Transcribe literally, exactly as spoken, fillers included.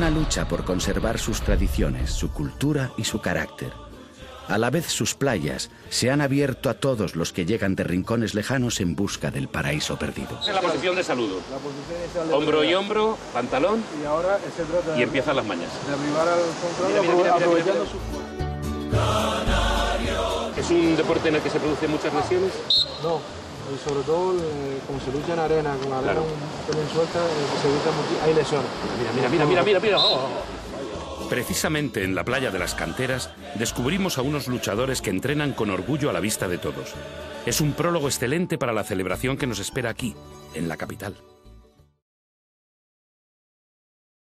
una lucha por conservar sus tradiciones, su cultura y su carácter. A la vez sus playas se han abierto a todos los que llegan de rincones lejanos en busca del paraíso perdido. Es la posición de saludo. La posición inicial de Hombro y pelea. hombro, pantalón Y ahora se trata y empiezan las mañas. de arribar al contrario, Mira, mira, mira, aprovechando mira, su... ¿Es un deporte en el que se producen muchas lesiones? No, y sobre todo eh, como se lucha en arena, con arena Claro. un pelín suelta, eh, se evita mucho, hay lesiones. Mira, mira, mira, mira, mira, mira. Oh. Precisamente en la playa de las Canteras descubrimos a unos luchadores que entrenan con orgullo a la vista de todos. Es un prólogo excelente para la celebración que nos espera aquí, en la capital.